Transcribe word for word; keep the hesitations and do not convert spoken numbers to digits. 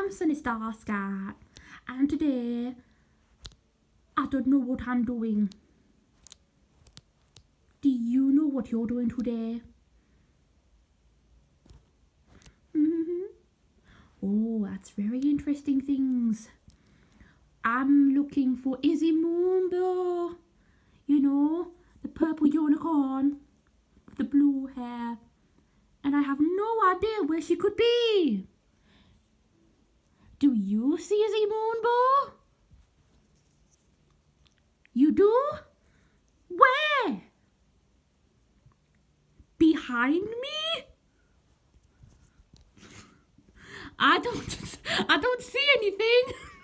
I'm Sunny Star Scat, and today I don't know what I'm doing. Do you know what you're doing today? Mm-hmm. Oh, that's very interesting things. I'm looking for Izzy Moonbow. You know, the purple unicorn with the blue hair. And I have no idea where she could be. Do you see Izzy Moonbow? You do? Where? Behind me? I don't I don't see anything.